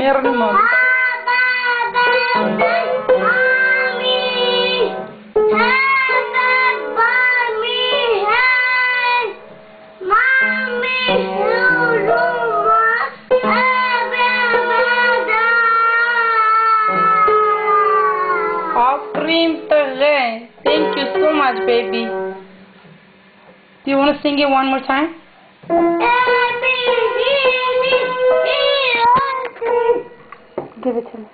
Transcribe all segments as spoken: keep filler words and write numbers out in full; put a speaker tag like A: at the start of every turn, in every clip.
A: Meron mo. Cream today. Thank you so much, baby. Do you want to sing it one more time? Give it to me.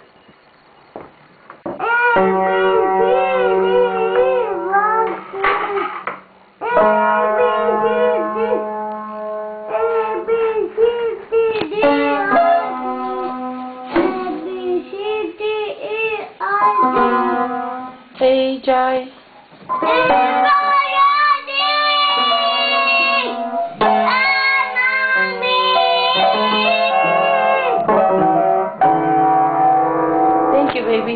A: Hey, Jai. Thank you, baby.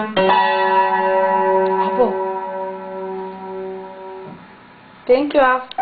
A: Thank you, Af.